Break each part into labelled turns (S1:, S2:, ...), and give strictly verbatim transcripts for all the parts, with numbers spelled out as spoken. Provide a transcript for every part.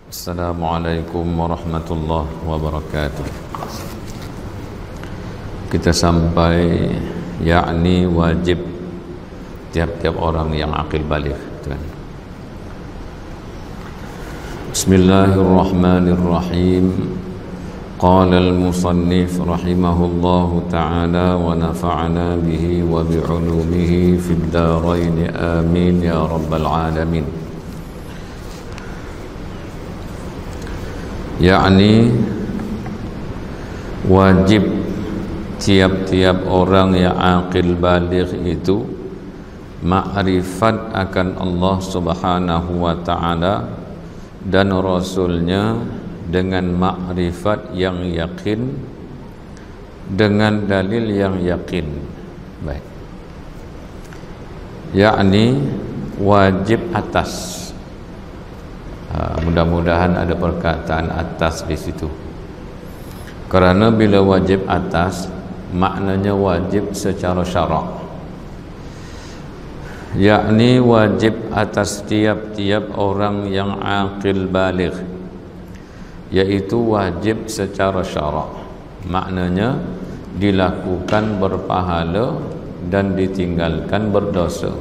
S1: Assalamualaikum warahmatullahi wabarakatuh. Kita sampai yakni wajib tiap-tiap orang yang akil baligh. Bismillahirrahmanirrahim. Qala al-musannif rahimahullahu ta'ala wa nafa'ana bihi wa bi'ulumihi fid darain amin ya rabbal alamin. Yakni wajib tiap-tiap orang yang aqil baligh itu ma'rifat akan Allah Subhanahu wa ta'ala dan Rasulnya dengan ma'rifat yang yakin, dengan dalil yang yakin. Baik. Yakni wajib atas. Ha, mudah-mudahan ada perkataan atas di situ. Kerana bila wajib atas, maknanya wajib secara syarak. Yakni wajib atas tiap-tiap orang yang aqil baligh, yaitu wajib secara syarak. Maknanya dilakukan berpahala dan ditinggalkan berdosa.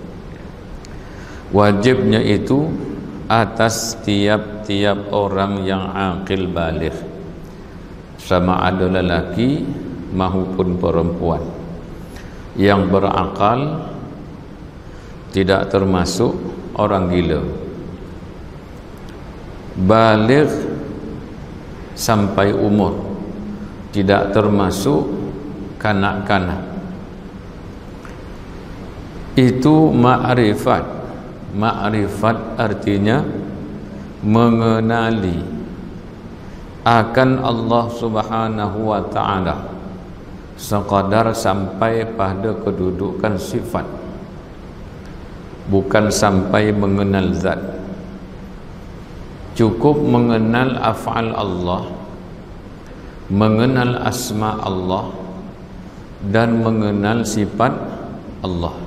S1: Wajibnya itu atas tiap-tiap orang yang aqil baligh, sama ada lelaki maupun perempuan yang berakal, tidak termasuk orang gila, baligh sampai umur, tidak termasuk kanak-kanak. Itu ma'rifat. Ma'rifat artinya mengenali akan Allah Subhanahu wa ta'ala sekadar sampai pada kedudukan sifat, bukan sampai mengenal zat. Cukup mengenal af'al Allah, mengenal asma Allah, dan mengenal sifat Allah.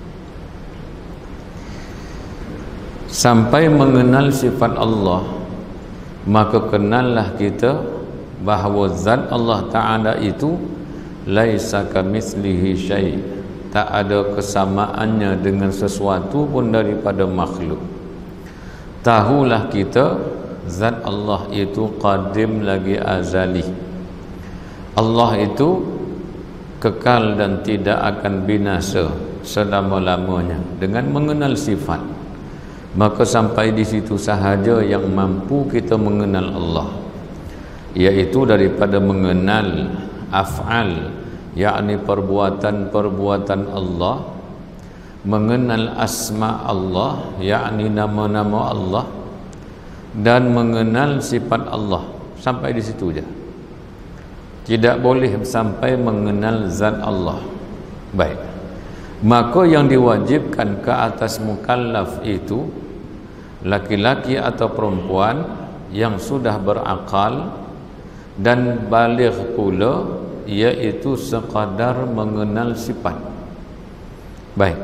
S1: Sampai mengenal sifat Allah, maka kenallah kita bahawa zat Allah Ta'ala itu laisa kamitslihi syai', tak ada kesamaannya dengan sesuatu pun daripada makhluk. Tahulah kita zat Allah itu qadim lagi azali. Allah itu kekal dan tidak akan binasa selama-lamanya. Dengan mengenal sifat, maka sampai di situ sahaja yang mampu kita mengenal Allah, yaitu daripada mengenal af'al, yakni perbuatan-perbuatan Allah, mengenal asma Allah, yakni nama-nama Allah, dan mengenal sifat Allah. Sampai di situ saja. Tidak boleh sampai mengenal zat Allah. Baik. Maka yang diwajibkan ke atas mukallaf itu, laki-laki atau perempuan yang sudah berakal dan baligh pula, iaitu sekadar mengenal sifat. Baik.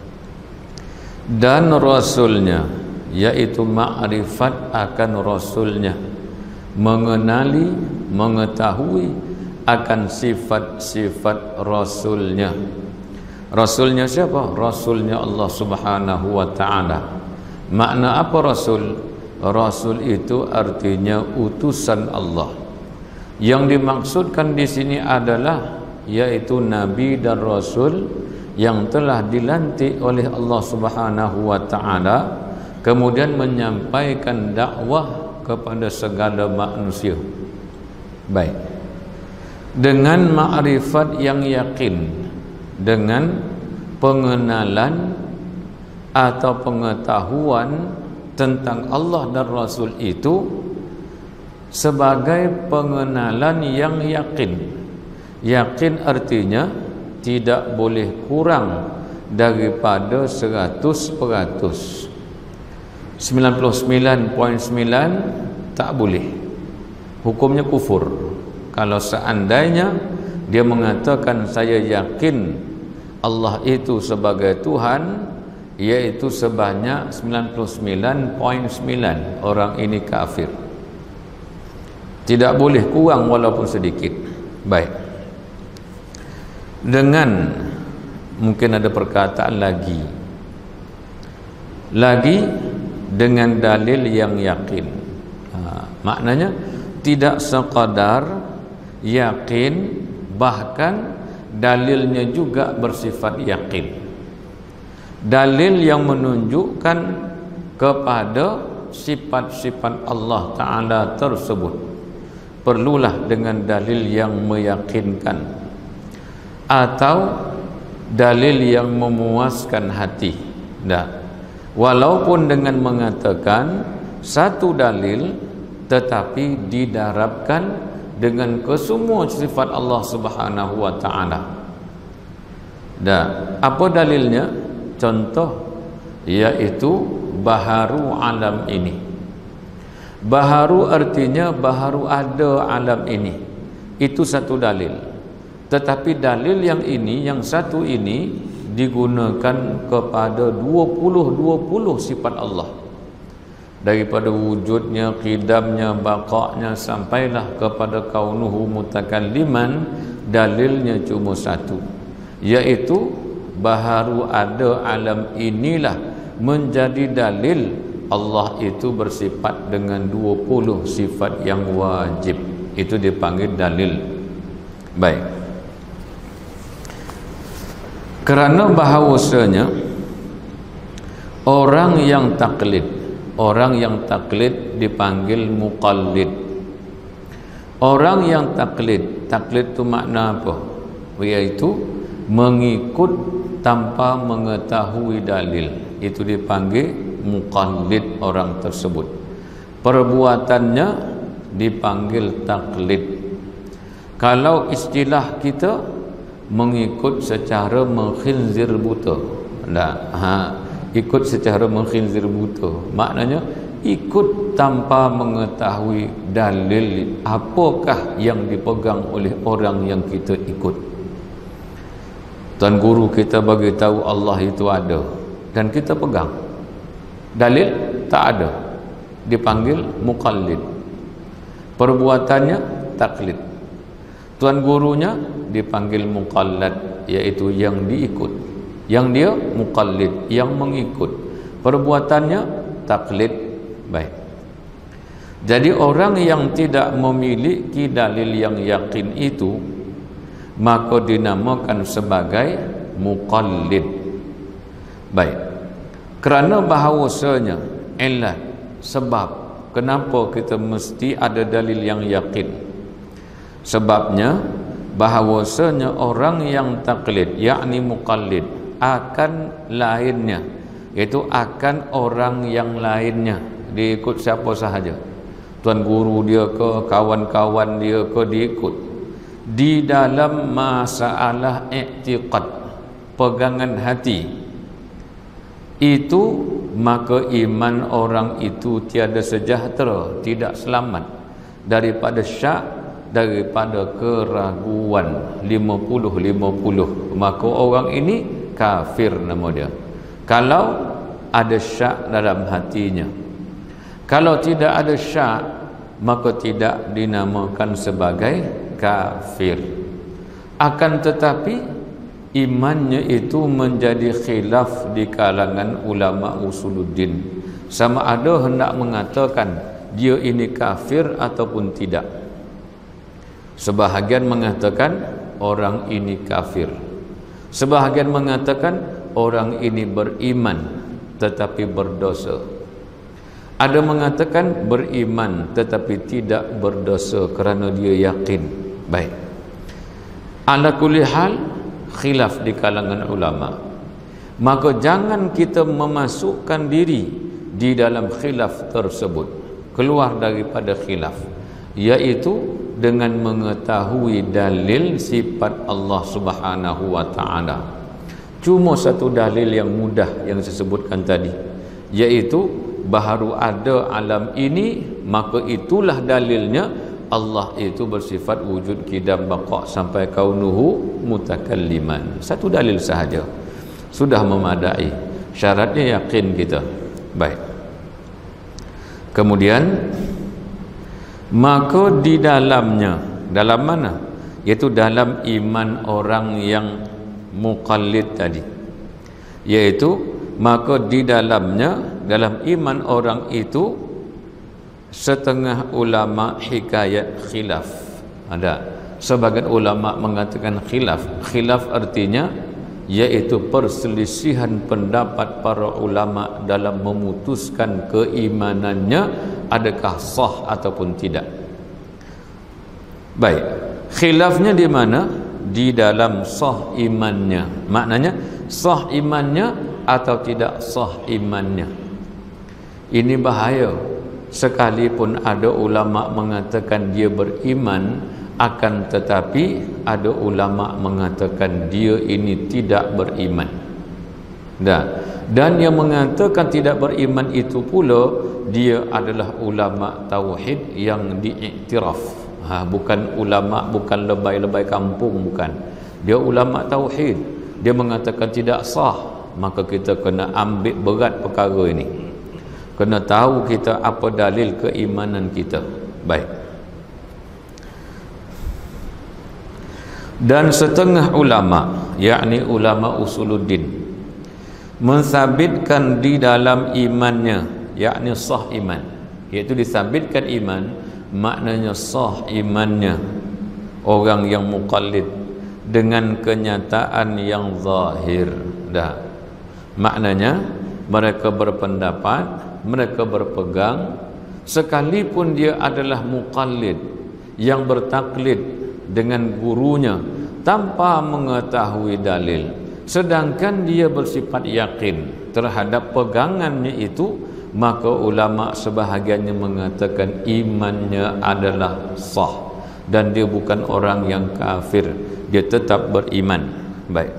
S1: Dan Rasulnya, yaitu ma'rifat akan Rasulnya, mengenali, mengetahui akan sifat-sifat Rasulnya. Rasulnya siapa? Rasulnya Allah Subhanahu wa ta'ala. Makna apa Rasul? Rasul itu artinya utusan Allah. Yang dimaksudkan di sini adalah yaitu Nabi dan Rasul yang telah dilantik oleh Allah Subhanahu wa ta'ala, kemudian menyampaikan dakwah kepada segala manusia. Baik. Dengan ma'rifat yang yakin, dengan pengenalan atau pengetahuan tentang Allah dan Rasul itu sebagai pengenalan yang yakin. Yakin artinya tidak boleh kurang daripada seratus peratus. sembilan puluh sembilan perpuluhan sembilan tak boleh. Hukumnya kufur. Kalau seandainya dia mengatakan saya yakin Allah itu sebagai Tuhan, yaitu sebanyak sembilan puluh sembilan perpuluhan sembilan orang ini kafir. Tidak boleh kurang walaupun sedikit. Baik. Dengan mungkin ada perkataan lagi. Lagi dengan dalil yang yakin. Ha, maknanya tidak sekadar yakin, bahkan dalilnya juga bersifat yakin. Dalil yang menunjukkan kepada sifat-sifat Allah Ta'ala tersebut, perlulah dengan dalil yang meyakinkan atau dalil yang memuaskan hati. Nah, walaupun dengan mengatakan satu dalil tetapi didarabkan dengan kesemua sifat Allah Subhanahu wa Ta'ala. Dan apa dalilnya? Contoh yaitu baharu alam ini. Baharu artinya baharu ada alam ini. Itu satu dalil. Tetapi dalil yang ini, yang satu ini digunakan kepada dua puluh dua puluh sifat Allah. Daripada wujudnya, qidamnya, baqa'nya sampailah kepada kaunuhu mutakalliman, dalilnya cuma satu, yaitu baharu ada alam inilah menjadi dalil Allah itu bersifat dengan dua puluh sifat yang wajib. Itu dipanggil dalil. Baik. Kerana bahawasanya orang yang taklid, orang yang taklid dipanggil muqallid. Orang yang taklid, taklid itu makna apa? Iaitu mengikut tanpa mengetahui dalil. Itu dipanggil muqallid orang tersebut. Perbuatannya dipanggil taklid. Kalau istilah kita, mengikut secara mengkhinzir buta. Nah, ha, ikut secara mengkhinzir buta. Maknanya ikut tanpa mengetahui dalil apakah yang dipegang oleh orang yang kita ikut. Tuan guru kita bagi tahu Allah itu ada dan kita pegang. Dalil tak ada, dipanggil muqallid. Perbuatannya taklid. Tuan gurunya dipanggil muqallad, yaitu yang diikut. Yang dia muqallid, yang mengikut. Perbuatannya taklid. Baik. Jadi orang yang tidak memiliki dalil yang yakin itu, maka dinamakan sebagai muqallid. Baik. Kerana bahawasanya illat, sebab kenapa kita mesti ada dalil yang yakin. Sebabnya bahawasanya orang yang taklid, yakni muqallid, akan lainnya, iaitu akan orang yang lainnya, diikut siapa sahaja, tuan guru dia ke, kawan-kawan dia ke, diikut di dalam masalah i'tiqad, pegangan hati itu, maka iman orang itu tiada sejahtera, tidak selamat daripada syak, daripada keraguan. Lima puluh lima puluh, maka orang ini kafir nama dia kalau ada syak dalam hatinya. Kalau tidak ada syak, maka tidak dinamakan sebagai kafir. Akan tetapi imannya itu menjadi khilaf di kalangan ulama usuluddin, sama ada hendak mengatakan dia ini kafir ataupun tidak. Sebahagian mengatakan orang ini kafir, sebahagian mengatakan orang ini beriman tetapi berdosa. Ada mengatakan beriman tetapi tidak berdosa kerana dia yakin. Baik. Ala kulli hal, khilaf di kalangan ulama. Maka jangan kita memasukkan diri di dalam khilaf tersebut, keluar daripada khilaf, yaitu dengan mengetahui dalil sifat Allah Subhanahu wa Ta'ala. Cuma satu dalil yang mudah yang saya sebutkan tadi, yaitu baharu ada alam ini, maka itulah dalilnya Allah itu bersifat wujud, qidam, baqa' sampai kaunuhu mutakalliman. Satu dalil sahaja sudah memadai. Syaratnya yakin kita. Baik. Kemudian maka di dalamnya, dalam mana? Yaitu dalam iman orang yang muqallid tadi. Yaitu maka di dalamnya, dalam iman orang itu setengah ulama hikayat khilaf. Ada sebagian ulama mengatakan khilaf. Khilaf artinya yaitu perselisihan pendapat para ulama dalam memutuskan keimanannya adakah sah ataupun tidak. Baik, khilafnya di mana? Di dalam sah imannya. Maknanya sah imannya atau tidak sah imannya. Ini bahaya. Sekalipun ada ulama mengatakan dia beriman, akan tetapi ada ulama mengatakan dia ini tidak beriman. Dan, dan yang mengatakan tidak beriman itu pula dia adalah ulama tauhid yang diiktiraf. Ha, bukan ulama, bukan lebay-lebay kampung, bukan. Dia ulama tauhid. Dia mengatakan tidak sah, maka kita kena ambil berat perkara ini. Kena tahu kita apa dalil keimanan kita. Baik. Dan setengah ulama, yakni ulama usuluddin, mensabitkan di dalam imannya, yakni sah iman, iaitu disabitkan iman, maknanya sah imannya orang yang muqallid dengan kenyataan yang zahir. Dah, maknanya mereka berpendapat, mereka berpegang, sekalipun dia adalah muqallid yang bertaklid dengan gurunya tanpa mengetahui dalil, sedangkan dia bersifat yakin terhadap pegangannya itu, maka ulama sebahagiannya mengatakan imannya adalah sah dan dia bukan orang yang kafir, dia tetap beriman. Baik.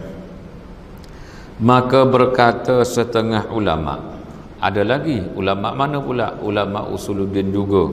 S1: Maka berkata setengah ulama, ada lagi ulama mana pula? Ulama usuluddin juga.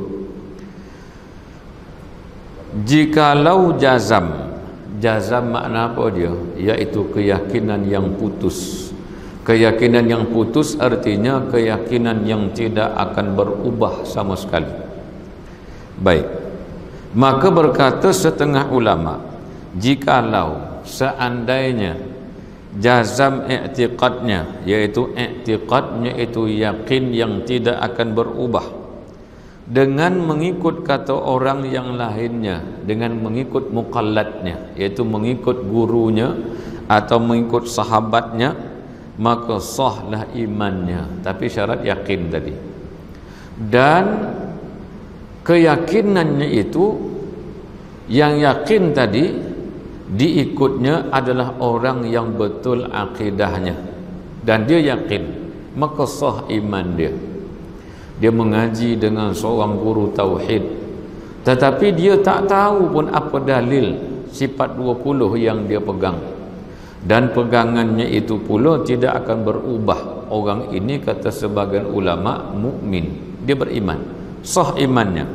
S1: Jikalau jazam, jazam makna apa dia? Iaitu keyakinan yang putus. Keyakinan yang putus artinya keyakinan yang tidak akan berubah sama sekali. Baik. Maka berkata setengah ulama, jikalau seandainya jazam i'tiqadnya, yaitu i'tiqadnya itu yakin yang tidak akan berubah, dengan mengikut kata orang yang lainnya, dengan mengikut muqalladnya, yaitu mengikut gurunya atau mengikut sahabatnya, maka sahlah imannya, tapi syarat yakin tadi. Dan keyakinannya itu, yang yakin tadi diikutnya adalah orang yang betul akidahnya dan dia yakin, maka sah iman dia. Dia mengaji dengan seorang guru tauhid, tetapi dia tak tahu pun apa dalil sifat dua puluh yang dia pegang, dan pegangannya itu pula tidak akan berubah. Orang ini kata sebagian ulama mukmin, dia beriman, sah imannya.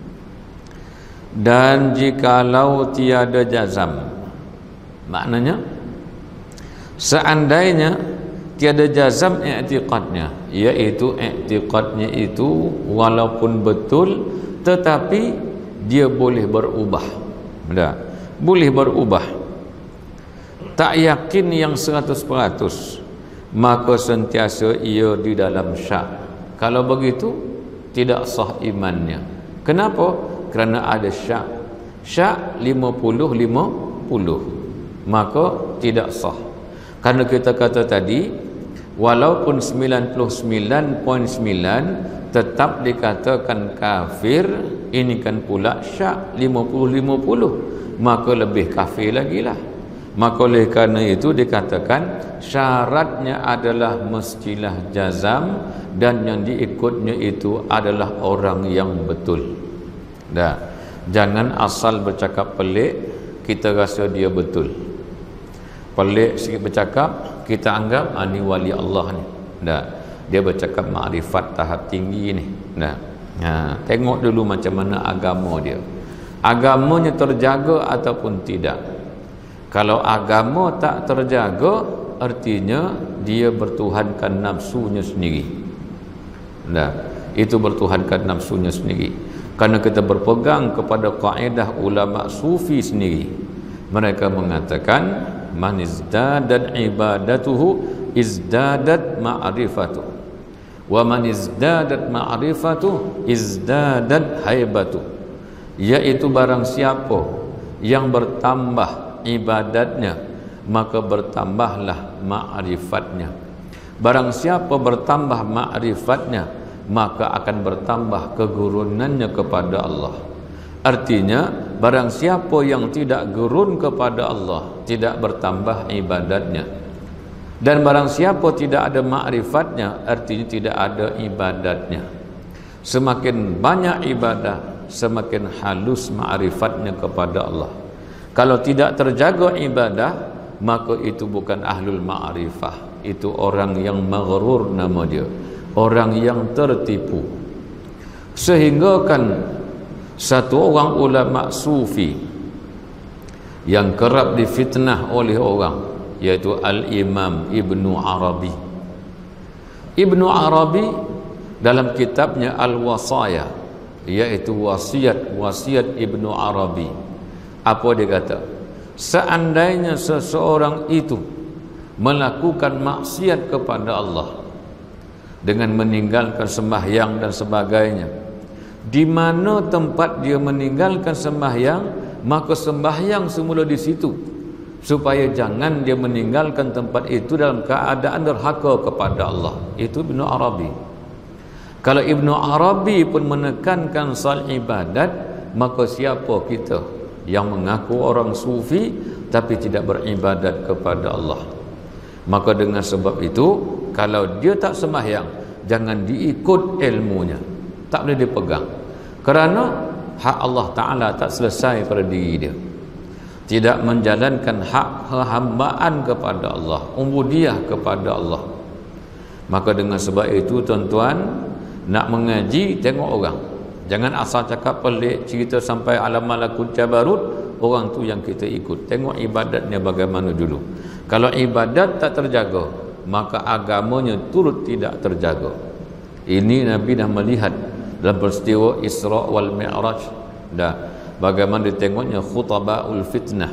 S1: Dan jikalau tiada jazam, maknanya seandainya tiada jazam i'tiqadnya, iaitu i'tiqadnya itu walaupun betul tetapi dia boleh berubah. Dah, boleh berubah, tak yakin yang seratus peratus, maka sentiasa ia di dalam syak. Kalau begitu tidak sah imannya. Kenapa? Kerana ada syak. Syak lima puluh lima puluh, maka tidak sah. Karena kita kata tadi, walaupun sembilan puluh sembilan perpuluhan sembilan tetap dikatakan kafir, ini kan pula syak lima puluh lima puluh, maka lebih kafir lagi lah. Maka oleh kerana itu dikatakan syaratnya adalah mestilah jazam, dan yang diikutnya itu adalah orang yang betul. Dah, jangan asal bercakap pelik kita rasa dia betul. Pelik sikit bercakap, kita anggap ah, ni wali Allah ni. Dah, dia bercakap makrifat tahap tinggi ni. Dah. Ha, tengok dulu macam mana agama dia. Agamanya terjaga ataupun tidak. Kalau agama tak terjaga, artinya dia bertuhankan nafsunya sendiri. Nah, itu bertuhankan nafsunya sendiri. Karena kita berpegang kepada kaedah ulama sufi sendiri. Mereka mengatakan man izdadat ibadatuhu izdadat ma'rifatuh, wa man izdadat ma'rifatuh izdadat haibatuh. Yaitu barang siapa yang bertambah ibadatnya, maka bertambahlah ma'rifatnya. Barang siapa bertambah ma'rifatnya, maka akan bertambah kegurunannya kepada Allah. Artinya, barang siapa yang tidak gurun kepada Allah, tidak bertambah ibadatnya. Dan barang siapa tidak ada ma'rifatnya, artinya tidak ada ibadatnya. Semakin banyak ibadah, semakin halus ma'rifatnya kepada Allah. Kalau tidak terjaga ibadah, maka itu bukan ahlul ma'rifah. Itu orang yang maghrur nama dia, orang yang tertipu. Sehingga kan satu orang ulama sufi yang kerap difitnah oleh orang, yaitu Al-Imam Ibnu Arabi. Ibnu Arabi dalam kitabnya Al-Wasaya, yaitu wasiat-wasiat Ibnu Arabi, apa dia kata? Seandainya seseorang itu melakukan maksiat kepada Allah dengan meninggalkan sembahyang dan sebagainya, di mana tempat dia meninggalkan sembahyang, maka sembahyang semula di situ, supaya jangan dia meninggalkan tempat itu dalam keadaan derhaka kepada Allah. Itu Ibnu Arabi. Kalau Ibnu Arabi pun menekankan soal ibadat, maka siapa kita yang mengaku orang sufi tapi tidak beribadat kepada Allah? Maka dengan sebab itu, kalau dia tak sembahyang, jangan diikut ilmunya, tak boleh dipegang, kerana hak Allah Ta'ala tak selesai pada diri dia. Tidak menjalankan hak hambaan kepada Allah, ubudiyah kepada Allah. Maka dengan sebab itu, tuan-tuan, nak mengaji tengok orang, jangan asal cakap pelik, cerita sampai alam malakut jabarut, orang tu yang kita ikut. Tengok ibadatnya bagaimana dulu. Kalau ibadat tak terjaga, maka agamanya turut tidak terjaga. Ini Nabi dah melihat dalam peristiwa Isra wal Mi'raj, dah bagaimana ditengoknya khutabaul fitnah,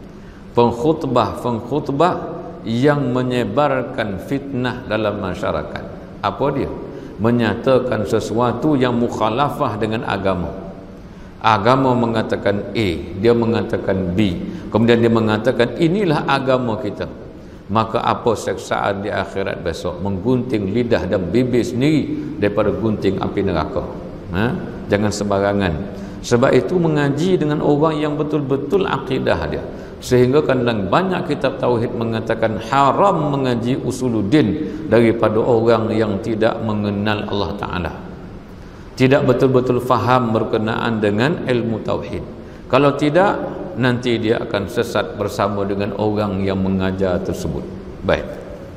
S1: pengkhutbah-pengkhutbah yang menyebarkan fitnah dalam masyarakat. Apa dia? Menyatakan sesuatu yang mukhalafah dengan agama. Agama mengatakan A, dia mengatakan B, kemudian dia mengatakan inilah agama kita. Maka apa seksaan di akhirat besok? Menggunting lidah dan bibir sendiri daripada gunting api neraka. Ha? Jangan sembarangan. Sebab itu mengaji dengan orang yang betul-betul akidah dia. Sehingga kan dalam banyak kitab tauhid mengatakan haram mengaji usuluddin daripada orang yang tidak mengenal Allah Ta'ala, tidak betul-betul faham berkenaan dengan ilmu tauhid. Kalau tidak, nanti dia akan sesat bersama dengan orang yang mengajar tersebut. Baik,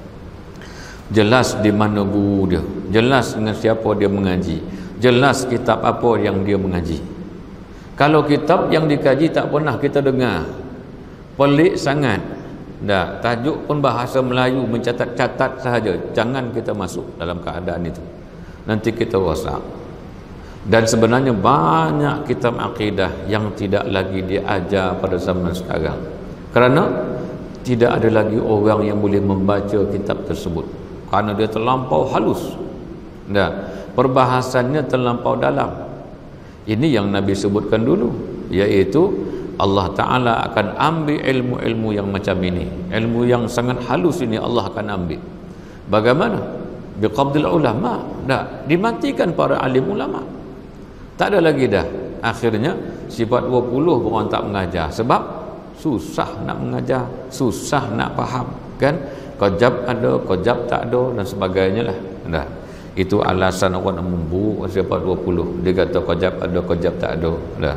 S1: jelas di mana guru dia, jelas dengan siapa dia mengaji, jelas kitab apa yang dia mengaji. Kalau kitab yang dikaji tak pernah kita dengar, pelik sangat, dah tajuk pun bahasa Melayu, mencatat-catat sahaja, jangan kita masuk dalam keadaan itu, nanti kita rosak. Dan sebenarnya banyak kitab akidah yang tidak lagi diajar pada zaman sekarang, kerana tidak ada lagi orang yang boleh membaca kitab tersebut, kerana dia terlampau halus, dah perbahasannya terlampau dalam. Ini yang Nabi sebutkan dulu, iaitu Allah Ta'ala akan ambil ilmu-ilmu yang macam ini, ilmu yang sangat halus ini Allah akan ambil. Bagaimana? Biqabdil ulama, dah dimatikan para alim ulama, tak ada lagi dah. Akhirnya sifat dua puluh orang tak mengajar, sebab susah nak mengajar, susah nak faham, kan? Qajab ada, qajab tak ada dan sebagainya lah. Dah, itu alasan orang nak memburuk sifat dua puluh. Dia kata qajab ada, qajab tak ada. Dah.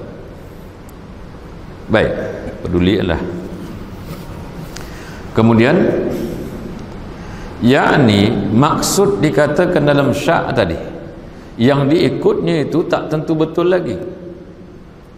S1: Baik, pedulilah. Kemudian, yakni maksud dikatakan dalam syak tadi, yang diikutnya itu tak tentu betul lagi,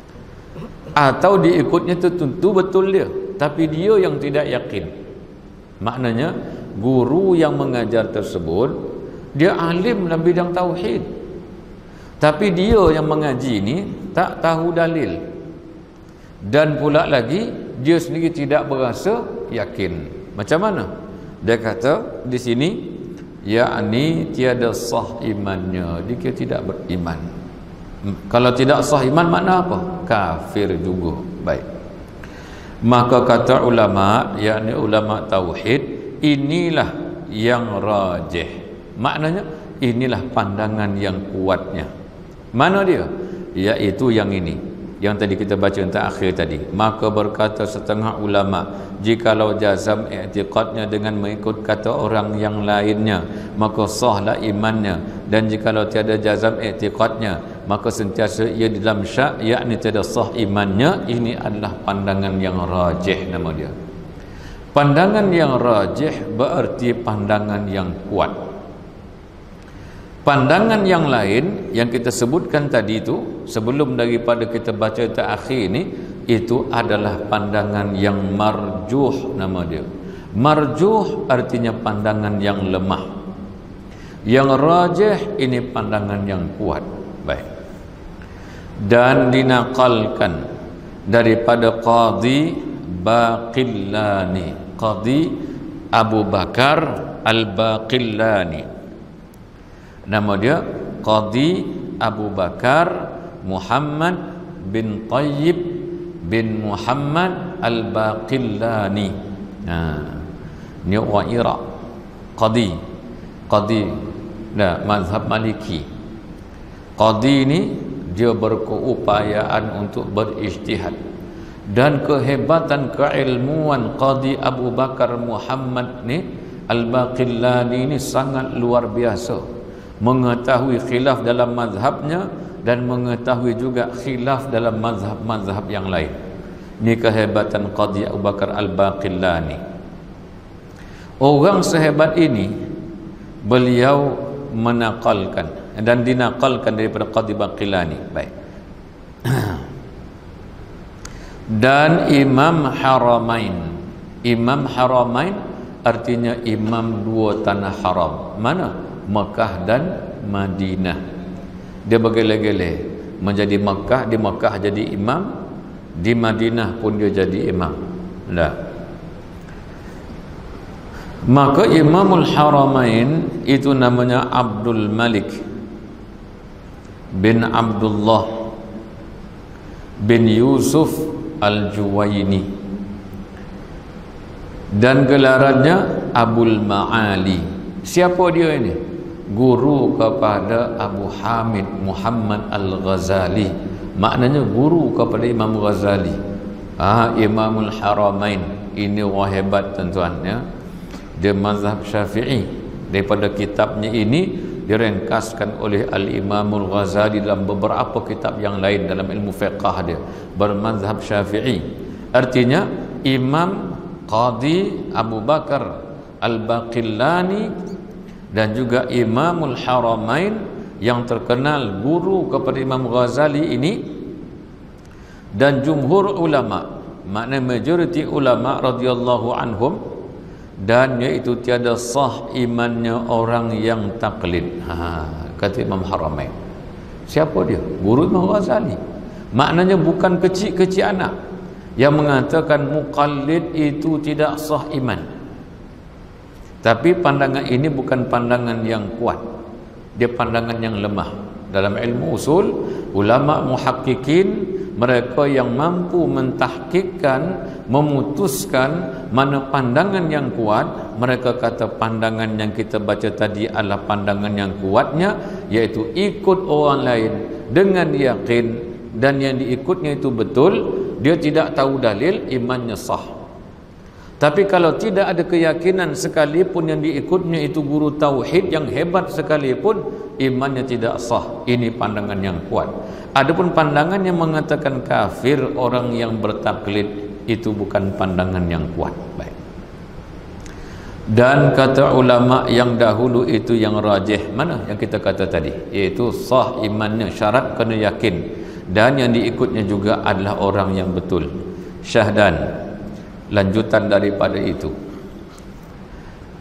S1: atau diikutnya itu tentu betul dia, tapi dia yang tidak yakin. Maknanya guru yang mengajar tersebut dia alim dalam bidang tauhid, tapi dia yang mengaji ini tak tahu dalil, dan pula lagi dia sendiri tidak berasa yakin. Macam mana? Dia kata di sini, yakni tiada sah imannya, dia tidak beriman. Kalau tidak sah iman makna apa? Kafir juga. Baik. Maka kata ulama, yakni ulama tauhid, inilah yang rajih. Maknanya inilah pandangan yang kuatnya. Mana dia? Iaitu yang ini, yang tadi kita baca yang terakhir tadi. Maka berkata setengah ulama, jikalau jazam i'tiqadnya dengan mengikut kata orang yang lainnya, maka sahlah imannya. Dan jikalau tiada jazam i'tiqadnya, maka sentiasa ia di dalam syak, yakni tiada sah imannya. Ini adalah pandangan yang rajih nama dia. Pandangan yang rajih berarti pandangan yang kuat. Pandangan yang lain yang kita sebutkan tadi itu, sebelum daripada kita baca terakhir ini, itu adalah pandangan yang marjuh nama dia. Marjuh artinya pandangan yang lemah. Yang rajih ini pandangan yang kuat. Baik. Dan dinakalkan daripada Qadhi Baqillani, Qadhi Abu Bakar Al-Baqillani. Nama dia Qadhi Abu Bakar Muhammad bin Tayyib bin Muhammad Al-Baqillani. Nah, ni orang Iraq. Qadhi Qadhi dah mazhab Maliki. Qadhi ni dia berkeupayaan untuk berijtihad, dan kehebatan keilmuan Qadhi Abu Bakar Muhammad ni Al-Baqillani ni sangat luar biasa. Mengetahui khilaf dalam mazhabnya dan mengetahui juga khilaf dalam mazhab-mazhab yang lain. Ini kehebatan Qadhi Abu Bakar Al-Baqillani. Orang sehebat ini beliau menakalkan dan dinakalkan daripada Qadhi Baqillani. Baik. Dan Imam Haramain. Imam Haramain artinya imam dua tanah haram. Mana? Mekah dan Madinah. Dia bergele-gele menjadi Mekah, di Mekah jadi imam, di Madinah pun dia jadi imam. Dah. Maka Imamul Haramain itu namanya Abdul Malik bin Abdullah bin Yusuf Al-Juwaini, dan gelarannya Abul Ma'ali. Siapa dia ini? Guru kepada Abu Hamid Muhammad Al-Ghazali. Maknanya guru kepada Imam Ghazali. Ah, Imamul Haramain ini orang hebat tuan-tuan ya. Dia mazhab Syafi'i. Daripada kitabnya ini direngkaskan oleh Al-Imamul Ghazali dalam beberapa kitab yang lain dalam ilmu fiqh dia. Bermazhab Syafi'i. Artinya Imam Qadhi Abu Bakar Al-Baqillani dan juga Imamul Haramain yang terkenal guru kepada Imam Ghazali ini, dan jumhur ulama, maknanya majoriti ulama radhiyallahu anhum, dan iaitu tiada sah imannya orang yang taklid. Ha, kata Imam Haramain. Siapa dia? Guru Imam Ghazali. Maknanya bukan kecil-kecil anak yang mengatakan muqallid itu tidak sah iman. Tapi pandangan ini bukan pandangan yang kuat. Dia pandangan yang lemah. Dalam ilmu usul, ulama muhakkikin, mereka yang mampu mentahkikkan, memutuskan mana pandangan yang kuat, mereka kata pandangan yang kita baca tadi adalah pandangan yang kuatnya, iaitu ikut orang lain dengan yakin, dan yang diikutnya itu betul, dia tidak tahu dalil, imannya sah. Tapi kalau tidak ada keyakinan sekalipun yang diikutnya itu guru tauhid yang hebat sekalipun, imannya tidak sah. Ini pandangan yang kuat. Adapun pandangan yang mengatakan kafir orang yang bertaklid, itu bukan pandangan yang kuat. Baik. Dan kata ulama yang dahulu itu yang rajih. Mana yang kita kata tadi? Iaitu sah imannya, syarat kena yakin, dan yang diikutnya juga adalah orang yang betul. Syahdan, lanjutan daripada itu,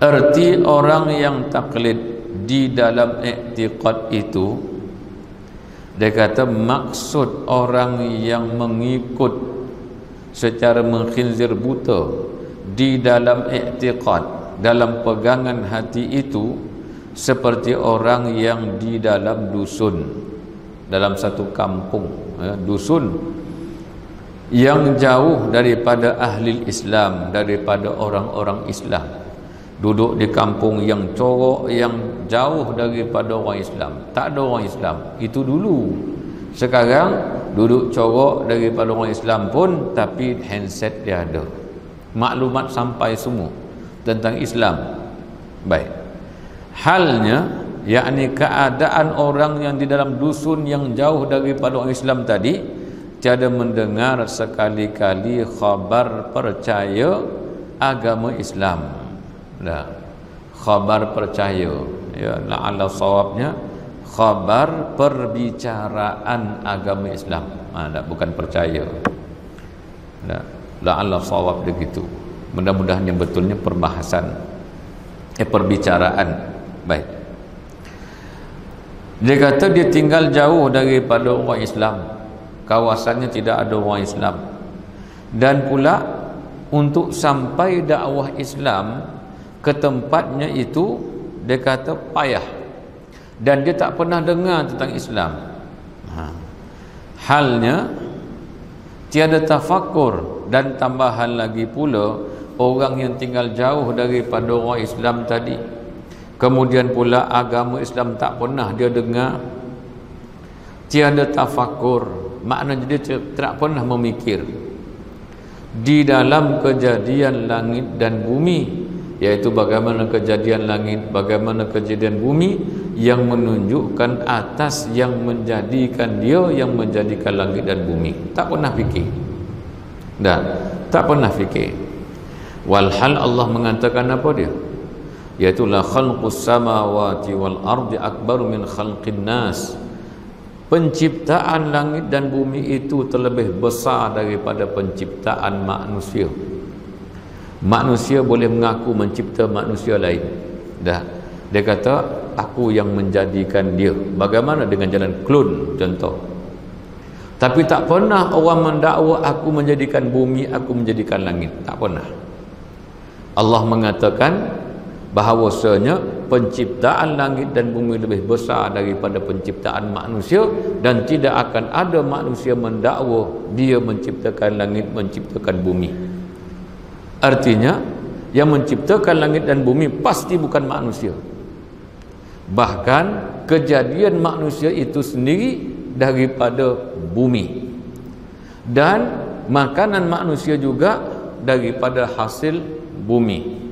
S1: Erti orang yang taklid di dalam i'tiqad itu, dia kata maksud orang yang mengikut secara mengkhinzir buta di dalam i'tiqad, dalam pegangan hati itu, seperti orang yang di dalam dusun, dalam satu kampung, ya, dusun yang jauh daripada ahli Islam, daripada orang-orang Islam, duduk di kampung yang corok, yang jauh daripada orang Islam, tak ada orang Islam. Itu dulu. Sekarang duduk corok daripada orang Islam pun, tapi handset dia ada, maklumat sampai semua tentang Islam. Baik, halnya yakni keadaan orang yang di dalam dusun yang jauh daripada orang Islam tadi, tiada mendengar sekali-kali khabar percaya agama Islam. Nah, khabar percaya, ya, la'alla sawabnya khabar perbicaraan agama Islam. Ah, tak, bukan percaya. Nah, la'alla sawab begitu. Mudah-mudahan yang betulnya perbahasan, eh perbicaraan. Baik. Dia kata dia tinggal jauh daripada orang Islam, kawasannya tidak ada orang Islam, dan pula untuk sampai dakwah Islam ke tempatnya itu, dia kata payah, dan dia tak pernah dengar tentang Islam. Ha. Halnya tiada tafakur, dan tambahan lagi pula orang yang tinggal jauh daripada orang Islam tadi, kemudian pula agama Islam tak pernah dia dengar, tiada tafakur, maknanya dia tak pernah memikir di dalam kejadian langit dan bumi, yaitu bagaimana kejadian langit, bagaimana kejadian bumi yang menunjukkan atas yang menjadikan dia, yang menjadikan langit dan bumi. Tak pernah fikir, dan tak pernah fikir. Walhal Allah mengatakan apa dia? Yaitu la khalqus samawati wal ardi akbaru min khalqin nas. Penciptaan langit dan bumi itu terlebih besar daripada penciptaan manusia. Manusia boleh mengaku mencipta manusia lain. Dah, dia kata aku yang menjadikan dia. Bagaimana dengan jalan klon contoh? Tapi tak pernah orang mendakwa aku menjadikan bumi, aku menjadikan langit. Tak pernah. Allah mengatakan bahawasanya penciptaan langit dan bumi lebih besar daripada penciptaan manusia, dan tidak akan ada manusia mendakwa dia menciptakan langit, menciptakan bumi. Artinya yang menciptakan langit dan bumi pasti bukan manusia. Bahkan kejadian manusia itu sendiri daripada bumi, dan makanan manusia juga daripada hasil bumi.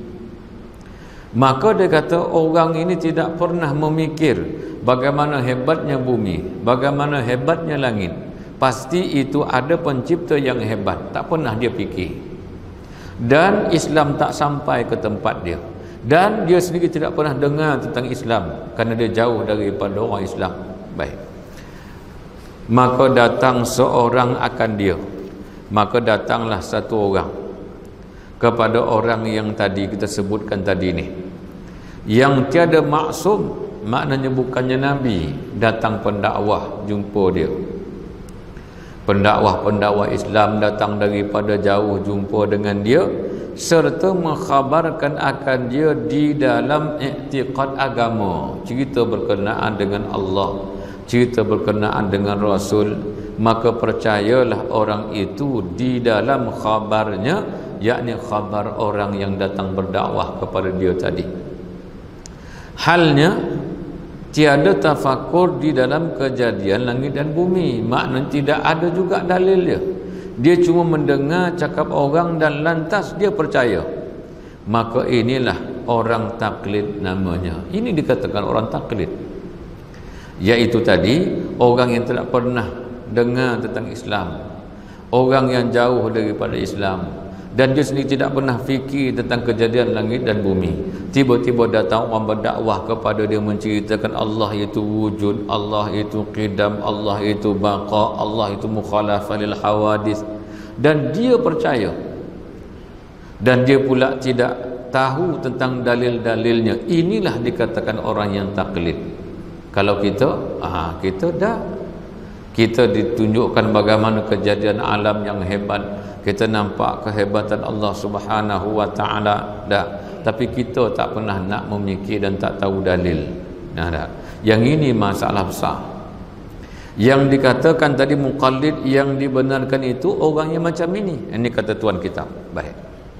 S1: Maka dia kata orang ini tidak pernah memikir bagaimana hebatnya bumi, bagaimana hebatnya langit. Pasti itu ada pencipta yang hebat, tak pernah dia fikir. Dan Islam tak sampai ke tempat dia, dan dia sendiri tidak pernah dengar tentang Islam kerana dia jauh daripada orang Islam. Baik, maka datang seorang akan dia, maka datanglah satu orang kepada orang yang tadi kita sebutkan tadi ni, yang tiada maksum, maknanya bukannya Nabi, datang pendakwah jumpa dia. Pendakwah-pendakwah Islam datang daripada jauh jumpa dengan dia, serta mengkhabarkan akan dia di dalam i'tiqad agama, cerita berkenaan dengan Allah, cerita berkenaan dengan Rasul. Maka percayalah orang itu di dalam khabarnya, yakni khabar orang yang datang berdakwah kepada dia tadi. Halnya tiada tafakur di dalam kejadian langit dan bumi, maknanya tidak ada juga dalil dia. Dia cuma mendengar cakap orang dan lantas dia percaya. Maka inilah orang taklid namanya. Ini dikatakan orang taklid, yaitu tadi orang yang tidak pernah dengar tentang Islam, orang yang jauh daripada Islam, dan dia sendiri tidak pernah fikir tentang kejadian langit dan bumi. Tiba-tiba datang orang berdakwah kepada dia, menceritakan Allah itu wujud, Allah itu qidam, Allah itu baqa, Allah itu mukhalafah lil hawadis, dan dia percaya. Dan dia pula tidak tahu tentang dalil-dalilnya, inilah dikatakan orang yang taklid. Kalau kita, ah kita dah, kita ditunjukkan bagaimana kejadian alam yang hebat, kita nampak kehebatan Allah Subhanahu wa taala dah, tapi kita tak pernah nak memikir dan tak tahu dalil. Nah, dah. Yang ini masalah besar. Yang dikatakan tadi muqallid, yang dibenarkan itu orang yang macam ini. Ini kata tuan kitab. Baik.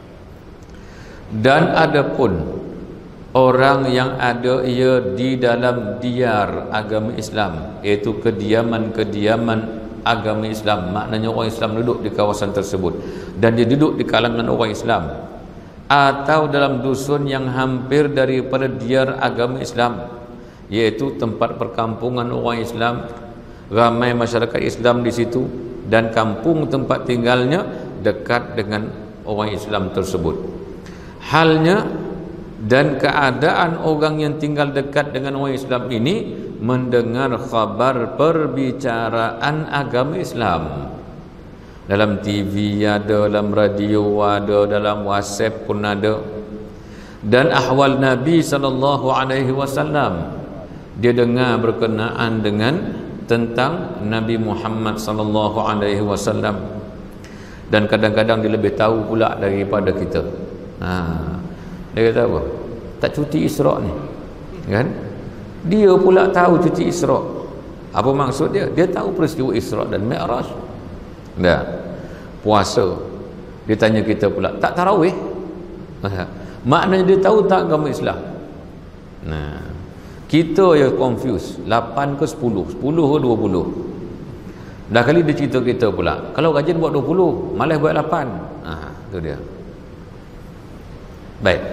S1: Dan ada pun orang yang ada ia di dalam diyar agama Islam, iaitu kediaman-kediaman agama Islam, maknanya orang Islam duduk di kawasan tersebut dan dia duduk di kalangan orang Islam, atau dalam dusun yang hampir daripada diyar agama Islam, iaitu tempat perkampungan orang Islam, ramai masyarakat Islam di situ, dan kampung tempat tinggalnya dekat dengan orang Islam tersebut. Halnya dan keadaan orang yang tinggal dekat dengan orang Islam ini mendengar khabar perbicaraan agama Islam. Dalam T V ada, dalam radio ada, dalam WhatsApp pun ada. Dan ahwal Nabi sallallahu alaihi wasallam dia dengar berkenaan dengan tentang Nabi Muhammad sallallahu alaihi wasallam, dan kadang-kadang dia lebih tahu pula daripada kita. Ha, dia kata apa? Tak cuti Isra' ni, kan? Dia pula tahu cuti Isra'. Apa maksud dia? Dia tahu peristiwa Isra' dan Mi'raj. Dah. Puasa. Dia tanya kita pula, tak tarawih? Maknanya dia tahu tak agama Islam. Nah, kita yang confuse, lapan ke sepuluh, sepuluh ke dua puluh. Dah kali dia cerita kita pula, kalau rajin buat dua puluh, malas buat lapan. Ah, tu dia. Baik.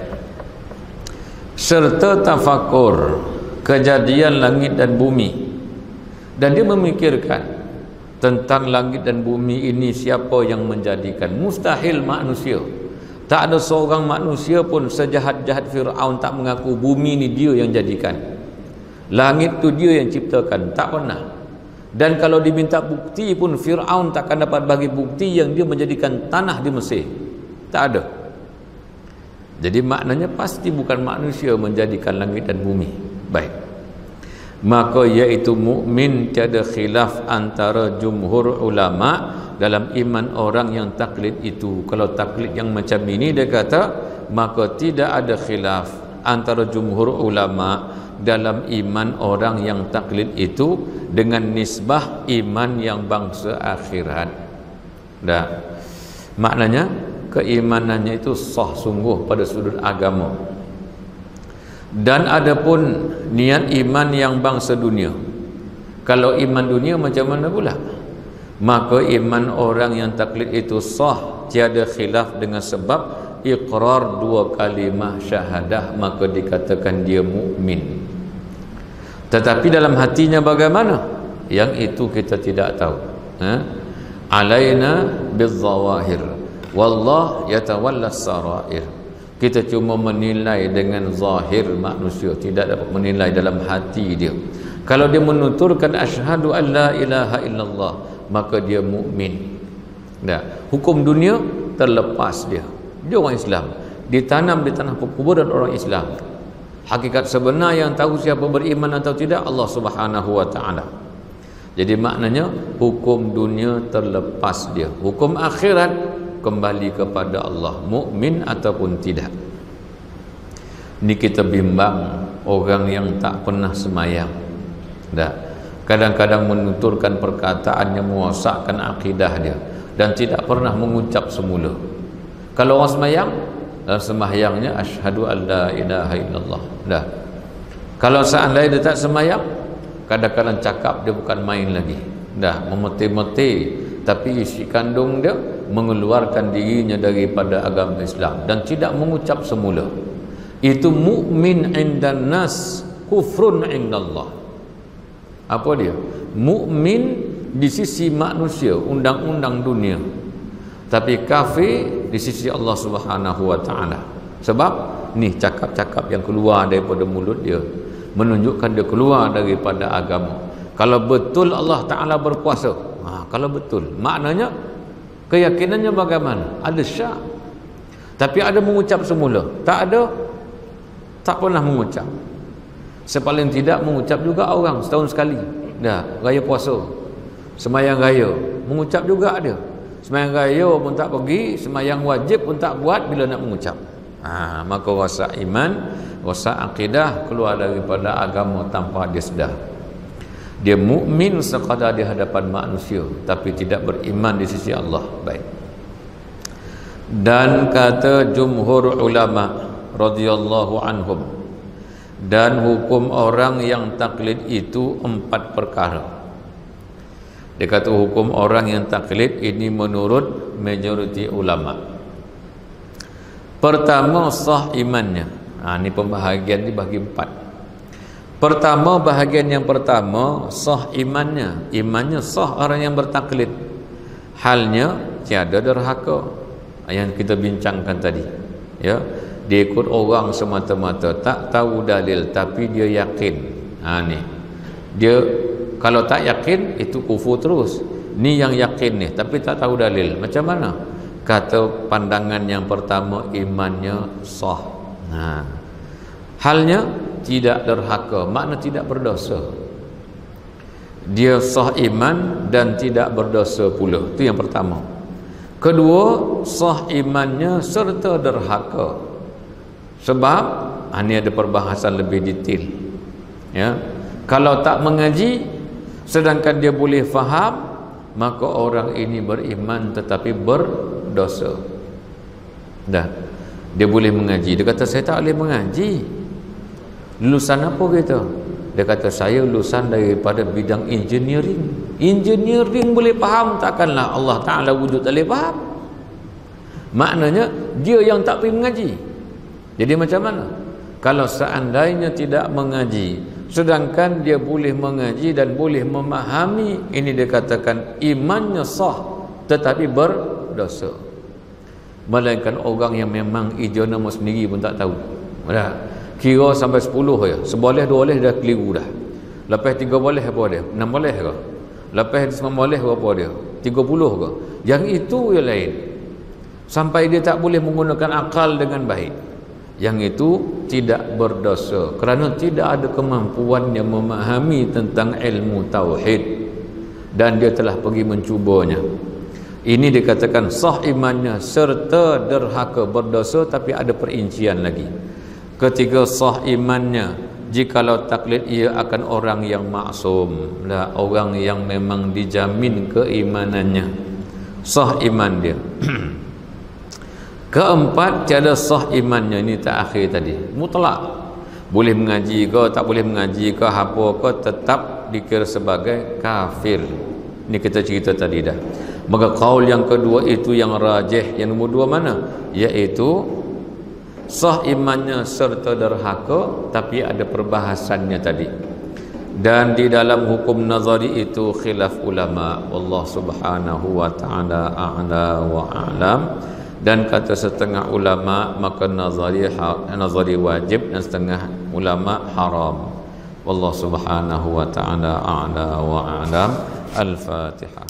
S1: Serta tafakur kejadian langit dan bumi, dan dia memikirkan tentang langit dan bumi ini siapa yang menjadikan. Mustahil manusia, tak ada seorang manusia pun sejahat-jahat Fir'aun tak mengaku bumi ni dia yang jadikan, langit tu dia yang ciptakan, tak pernah. Dan kalau diminta bukti pun Fir'aun takkan dapat bagi bukti yang dia menjadikan tanah di Mesir. Tak ada. Jadi maknanya pasti bukan manusia menjadikan langit dan bumi. Baik. Maka iaitu mukmin tiada khilaf antara jumhur ulama dalam iman orang yang taklid itu. Kalau taklid yang macam ini dia kata, maka tidak ada khilaf antara jumhur ulama dalam iman orang yang taklid itu dengan nisbah iman yang bangsa akhirat. Dah. Maknanya keimanannya itu sah sungguh pada sudut agama. Dan ada pun niat iman yang bangsa dunia. Kalau iman dunia macam mana pula? Maka iman orang yang taklid itu sah, tiada khilaf dengan sebab iqrar dua kalimah syahadah, maka dikatakan dia mukmin. Tetapi dalam hatinya bagaimana? Yang itu kita tidak tahu. Ha? Alaina bizzawahir, wallah yatawalla sarair. Kita cuma menilai dengan zahir manusia, tidak dapat menilai dalam hati dia. Kalau dia menuturkan asyhadu an la ilaha illallah, maka dia mukmin. Dah, hukum dunia terlepas dia. Dia orang Islam, ditanam di tanah perkuburan orang Islam. Hakikat sebenar yang tahu siapa beriman atau tidak Allah Subhanahu wa taala. Jadi maknanya hukum dunia terlepas dia. Hukum akhirat kembali kepada Allah, mukmin ataupun tidak. Ini kita bimbang orang yang tak pernah semayang. Dah. Kadang-kadang menuturkan perkataan yang merosakkan akidah dia dan tidak pernah mengucap semula. Kalau orang semayang, dalam sembahyangnya asyhadu an la ilaha illallah. Dah. Kalau seandainya dia tak semayang, kadang-kadang cakap dia bukan main lagi. Dah, memeti-meti, tapi isi kandung dia mengeluarkan dirinya daripada agama Islam dan tidak mengucap semula. Itu mukmin indan nas, kufrun indallah. Apa dia? Mukmin di sisi manusia, undang-undang dunia, tapi kafir di sisi Allah Subhanahu wa taala. Sebab ni cakap-cakap yang keluar daripada mulut dia menunjukkan dia keluar daripada agama. Kalau betul Allah taala berkuasa, ha, kalau betul, maknanya keyakinannya bagaimana? Ada syak. Tapi ada mengucap semula, tak ada, tak pernah mengucap. Sepaling tidak mengucap juga orang setahun sekali. Dah, raya puasa, semayang raya, mengucap juga ada. Semayang raya pun tak pergi, semayang wajib pun tak buat bila nak mengucap. Ha, maka rosak iman, rosak akidah, keluar daripada agama tanpa dia sedar. Dia mukmin sekadar di hadapan manusia, tapi tidak beriman di sisi Allah. Baik. Dan kata jumhur ulama radhiyallahu anhum, dan hukum orang yang taklid itu empat perkara. Dia kata hukum orang yang taklid ini menurut majoriti ulama. Pertama, sah imannya. Ha, ini pembahagian ini bagi empat. Pertama, bahagian yang pertama, sah imannya. Imannya sah orang yang bertaklid. Halnya tiada derhaka, yang kita bincangkan tadi. Ya, dia ikut orang semata-mata, tak tahu dalil tapi dia yakin. Ha ni. Dia kalau tak yakin itu kufur terus. Ni yang yakin ni tapi tak tahu dalil. Macam mana? Kata pandangan yang pertama, imannya sah. Nah, halnya tidak derhaka, makna tidak berdosa. Dia sah iman dan tidak berdosa pula. Itu yang pertama. Kedua, sah imannya serta derhaka. Sebab ini ada perbahasan lebih detail. Ya, kalau tak mengaji, sedangkan dia boleh faham, maka orang ini beriman tetapi berdosa. Dah, dia boleh mengaji. Dia kata saya tak boleh mengaji. Lulusan apa kita? Dia kata saya lulusan daripada bidang engineering. Engineering boleh faham, takkanlah Allah Ta'ala wujud tak boleh faham. Maknanya dia yang tak pergi mengaji. Jadi macam mana? Kalau seandainya tidak mengaji, sedangkan dia boleh mengaji dan boleh memahami, ini dia katakan imannya sah tetapi berdosa. Melainkan orang yang memang ijaz nama sendiri pun tak tahu. Dah. Kira sampai sepuluh ya. Seboleh dua boleh dah keliru dah. Lepas tiga boleh apa dia? Enam boleh ke? Lepas sembilan boleh apa dia? Tiga puluh ke? Yang itu yang lain. Sampai dia tak boleh menggunakan akal dengan baik. Yang itu tidak berdosa kerana tidak ada kemampuannya memahami tentang ilmu tauhid dan dia telah pergi mencubanya. Ini dikatakan sah imannya serta derhaka, berdosa, tapi ada perincian lagi. Ketiga, sah imannya jikalau taklid ia akan orang yang maksum, lah orang yang memang dijamin keimanannya, sah iman dia. Keempat, tiada sah imannya, ini tak akhir tadi, mutlak. Boleh mengaji ke, tak boleh mengaji ke, apa ke, tetap dikira sebagai kafir. Ini kita cerita tadi dah. Maka qaul yang kedua itu yang rajih. Yang nombor dua mana? Iaitu sah imannya serta derhaka, tapi ada perbahasannya tadi. Dan di dalam hukum nazari itu khilaf ulama. Allah Subhanahu wa taala a'la wa a'lam. Dan kata setengah ulama maka nazari nazari wajib dan setengah ulama haram. Wallahu subhanahu wa ta'ala a'la wa a'lam. Al-Fatihah.